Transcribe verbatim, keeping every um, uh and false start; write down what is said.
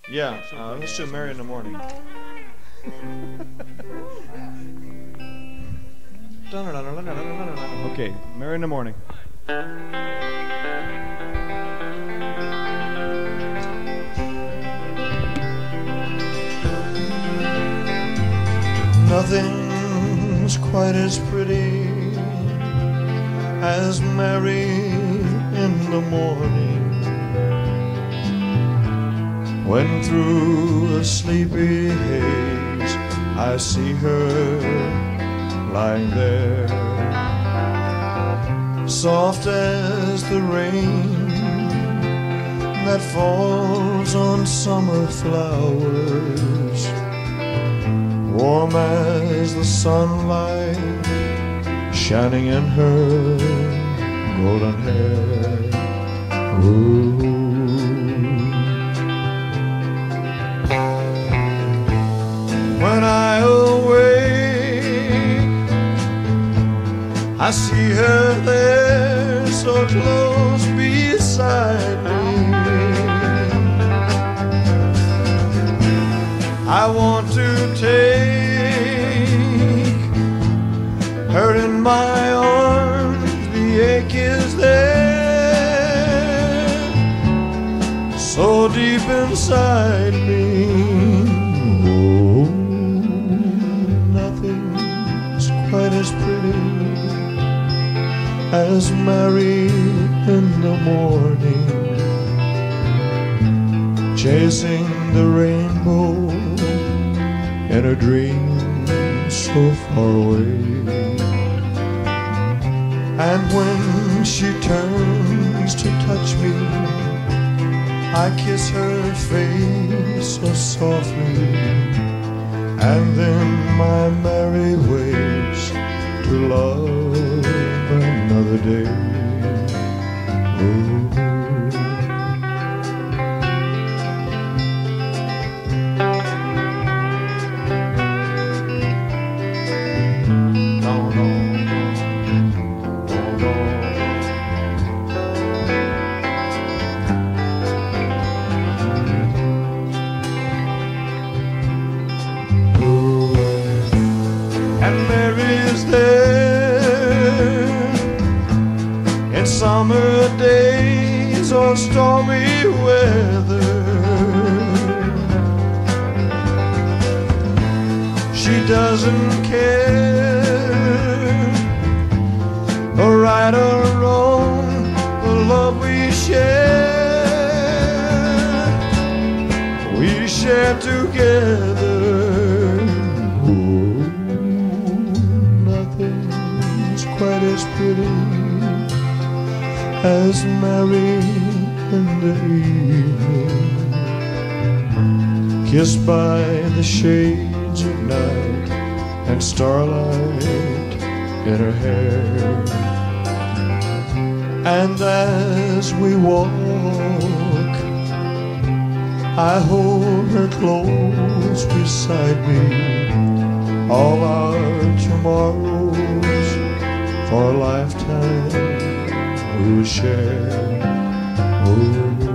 Yeah, uh, let's do Marry in the Morning. Okay, Marry in the Morning. Nothing's quite as pretty as Mary in the morning, when through a sleepy haze I see her lying there, soft as the rain that falls on summer flowers, warm as the sunlight shining in her golden hair. Ooh. When I awake, I see her there so close beside me. I want to take her in my arms, the ache is there, so deep inside me. Oh, nothing's quite as pretty as Mary in the morning, chasing the rainbow in a dream so far away. And when she turns to touch me, I kiss her face so softly, and then my Mary waits to love another day. Ooh. And Mary's there in summer days or stormy weather. She doesn't care, or right or wrong, the love we share, we share together. Quite as pretty as Mary in the evening, kissed by the shades of night and starlight in her hair. And as we walk, I hold her close beside me, all our tomorrows for a lifetime we will share. Oh.